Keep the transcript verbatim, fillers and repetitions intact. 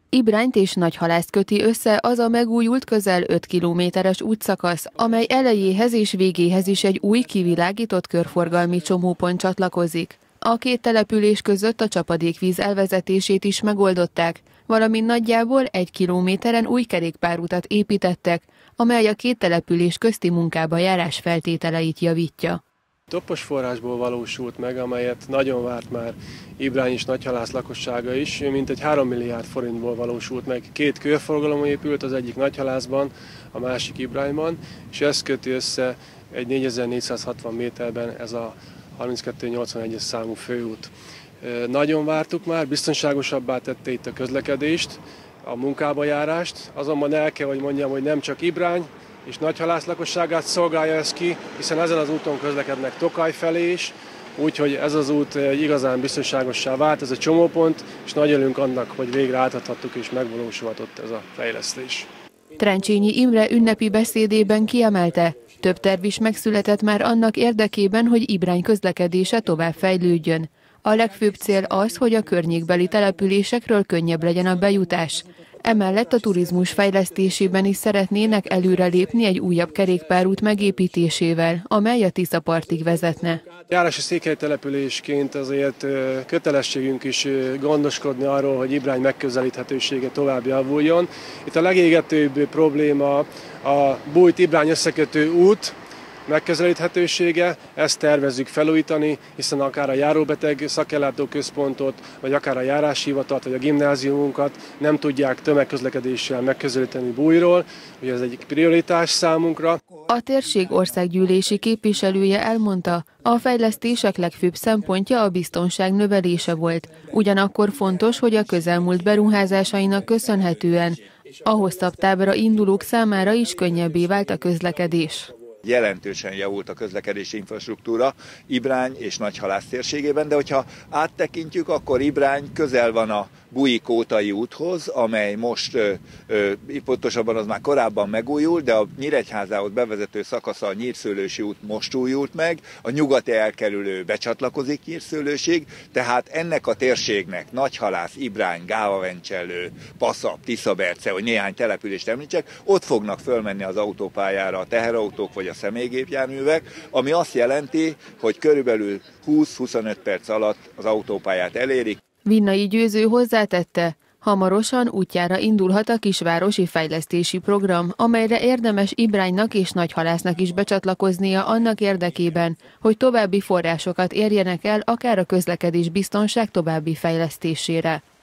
Ibrányt és Nagyhalászt köti össze az a megújult közel öt kilométeres útszakasz, amely elejéhez és végéhez is egy új kivilágított körforgalmi csomópont csatlakozik. A két település között a csapadékvíz elvezetését is megoldották, valamint nagyjából egy kilométeren új kerékpárutat építettek, amely a két település közti munkába járás feltételeit javítja. Toppos forrásból valósult meg, amelyet nagyon várt már Ibrány és Nagyhalász lakossága is, mintegy három milliárd forintból valósult meg. Két körforgalom épült, az egyik Nagyhalászban, a másik Ibrányban, és ez köti össze egy négyezer-négyszázhatvan méterben ez a harminckettő nyolcvanegyes számú főút. Nagyon vártuk már, biztonságosabbá tette itt a közlekedést, a munkába járást, azonban el kell, hogy mondjam, hogy nem csak Ibrány és Nagyhalász lakosságát szolgálja ez ki, hiszen ezen az úton közlekednek Tokaj felé is, úgyhogy ez az út igazán biztonságossá vált, ez a csomópont, és nagy örülünk annak, hogy végre átadhattuk és megvalósulhatott ez a fejlesztés. Trencsényi Imre ünnepi beszédében kiemelte, több terv is megszületett már annak érdekében, hogy Ibrány közlekedése tovább fejlődjön. A legfőbb cél az, hogy a környékbeli településekről könnyebb legyen a bejutás. Emellett a turizmus fejlesztésében is szeretnének előrelépni egy újabb kerékpárút megépítésével, amely a Tiszapartig vezetne. Járási székhelytelepülésként azért kötelességünk is gondoskodni arról, hogy Ibrány megközelíthetősége tovább javuljon. Itt a legégetőbb probléma a Bújt-Ibrány összekötő út megközelíthetősége, ezt tervezzük felújítani, hiszen akár a járóbeteg szakellátóközpontot, vagy akár a járáshivatalt, vagy a gimnáziumunkat nem tudják tömegközlekedéssel megközelíteni Bújról, ugye ez egyik prioritás számunkra. A térség országgyűlési képviselője elmondta, a fejlesztések legfőbb szempontja a biztonság növelése volt. Ugyanakkor fontos, hogy a közelmúlt beruházásainak köszönhetően a hosszabb távra indulók számára is könnyebbé vált a közlekedés. Jelentősen javult a közlekedési infrastruktúra Ibrány és Nagyhalász térségében, de hogyha áttekintjük, akkor Ibrány közel van a Bújj-Kótai úthoz, amely most, ö, ö, pontosabban az már korábban megújult, de a Nyíregyházához bevezető szakasza, a Nyírszőlősi út most újult meg, a nyugati elkerülő becsatlakozik Nyírszőlősig, tehát ennek a térségnek Nagyhalász, Ibrány, Gávavencsellő, Paszap, Tiszaberce, vagy néhány települést említsek, ott fognak fölmenni az autópályára a teherautók vagy a személygépjárművek, ami azt jelenti, hogy körülbelül húsz-huszonöt perc alatt az autópályát elérik. Vinnai Győző hozzátette, hamarosan útjára indulhat a kisvárosi fejlesztési program, amelyre érdemes Ibránynak és Nagyhalásznak is becsatlakoznia annak érdekében, hogy további forrásokat érjenek el akár a közlekedés biztonság további fejlesztésére.